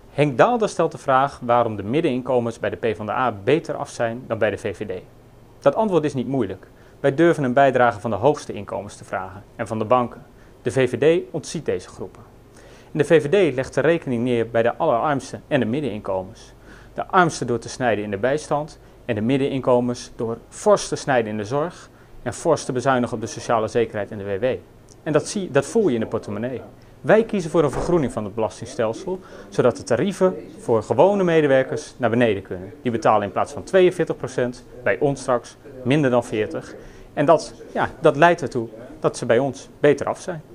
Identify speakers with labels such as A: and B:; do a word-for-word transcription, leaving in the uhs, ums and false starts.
A: Henk Daalder stelt de vraag waarom de middeninkomens bij de PvdA beter af zijn dan bij de V V D. Dat antwoord is niet moeilijk. Wij durven een bijdrage van de hoogste inkomens te vragen en van de banken. De V V D ontziet deze groepen. En de V V D legt de rekening neer bij de allerarmsten en de middeninkomens. De armsten door te snijden in de bijstand en de middeninkomens door fors te snijden in de zorg en fors te bezuinigen op de sociale zekerheid en de W W. En dat, zie, dat voel je in de portemonnee. Wij kiezen voor een vergroening van het belastingstelsel, zodat de tarieven voor gewone medewerkers naar beneden kunnen. Die betalen in plaats van tweeënveertig procent bij ons straks minder dan veertig procent. En dat, ja, dat leidt ertoe dat ze bij ons beter af zijn.